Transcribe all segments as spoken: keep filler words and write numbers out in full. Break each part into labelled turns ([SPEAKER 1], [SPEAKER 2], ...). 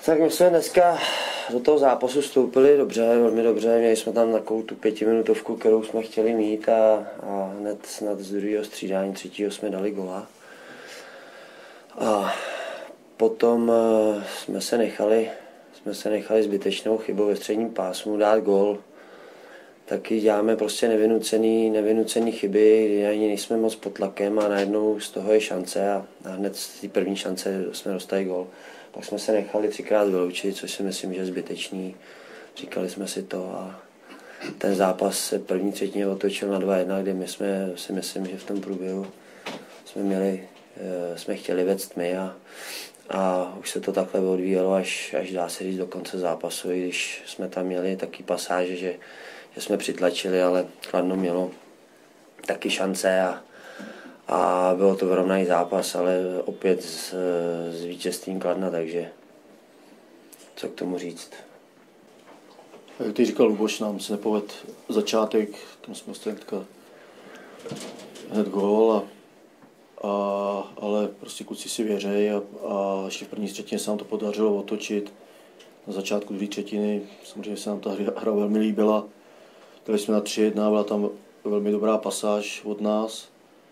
[SPEAKER 1] Tak my jsme dneska do toho zápasu vstoupili dobře, velmi dobře. Měli jsme tam takovou tu pětiminutovku, kterou jsme chtěli mít a, a hned snad z druhého střídání třetího jsme dali gola. A potom jsme se nechali, jsme se nechali zbytečnou chybou ve středním pásmu dát gól. Taky děláme prostě nevynucený, nevynucený chyby, kdy ani nejsme moc pod tlakem a najednou z toho je šance a, a hned z té první šance jsme dostali gól. Pak jsme se nechali třikrát vyloučit, což si myslím, že je zbytečný. Říkali jsme si to a ten zápas se první třetině otočil na dva jedna, kde my jsme si myslím, že v tom průběhu jsme měli, jsme chtěli vést my a, a už se to takhle odvíjelo až, až dá se říct do konce zápasu, i když jsme tam měli taky pasáže, že, že jsme přitlačili, ale Kladno mělo taky šance a A bylo to vyrovnaný zápas, ale opět s, s vítězstvím Kladna, takže co k tomu říct.
[SPEAKER 2] Jak ty říkal Luboš, nám se nepovedl začátek, tam jsme dostali hned gól, a, a, ale prostě kluci si věřejí a, a ještě v první třetině se nám to podařilo otočit. Na začátku druhé třetiny samozřejmě se nám ta hra velmi líbila. Dali jsme na tři jedna, byla tam velmi dobrá pasáž od nás.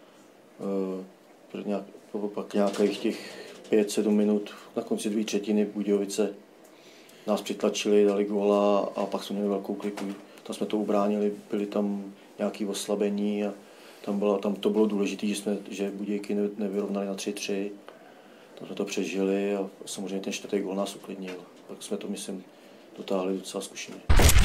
[SPEAKER 2] Pak nějakých těch pět sedm minut na konci druhé třetiny Budějovice nás přitlačili, dali góla a pak jsme měli velkou kliku. Tam jsme to ubránili, byly tam nějaké oslabení a tam, byla, tam to bylo důležité, že, jsme, že Budějky nevyrovnali na tři tři. Tam jsme to přežili a samozřejmě ten čtvrtý gól nás uklidnil. Tak jsme to, myslím, dotáhli docela zkušeně.